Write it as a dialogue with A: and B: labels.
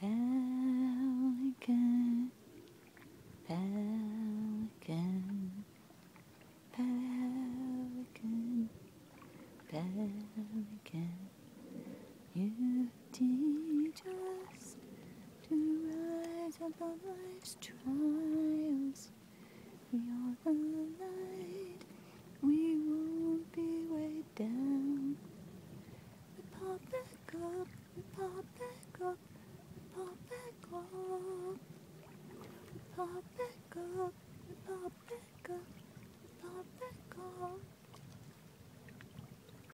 A: Pelican, pelican, pelican, pelican, you teach us to rise above life's trials. We are the light, we won't be weighed down. We pop back up, we pop back up, we pop back up, we pop back up.